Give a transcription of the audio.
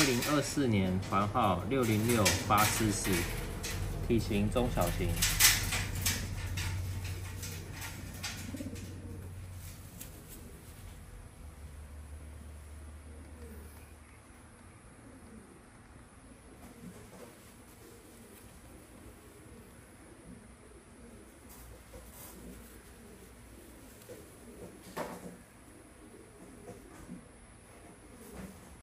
2024年，环号606844，体型中小型。